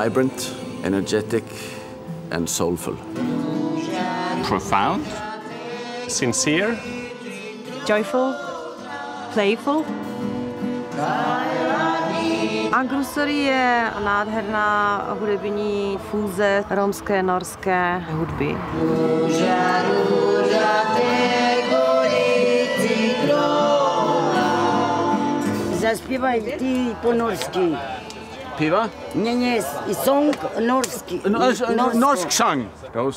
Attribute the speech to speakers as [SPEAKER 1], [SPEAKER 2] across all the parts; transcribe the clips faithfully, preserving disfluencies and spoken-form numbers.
[SPEAKER 1] vibrant, energetic, and soulful.
[SPEAKER 2] Profound, sincere,
[SPEAKER 3] joyful, playful. Angrusori je nádherná hudební fúze romské, norské hudby.
[SPEAKER 4] Zaspívaj ty po norsky.
[SPEAKER 1] Piva?
[SPEAKER 4] Ne, ne, i song norski.
[SPEAKER 1] Norsk sang.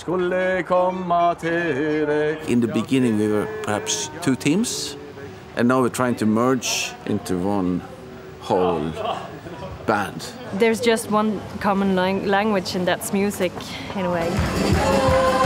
[SPEAKER 1] In the beginning we were perhaps two teams, and now we're trying to merge into one whole band.
[SPEAKER 3] There's just one common lang language, and that's music, in a way.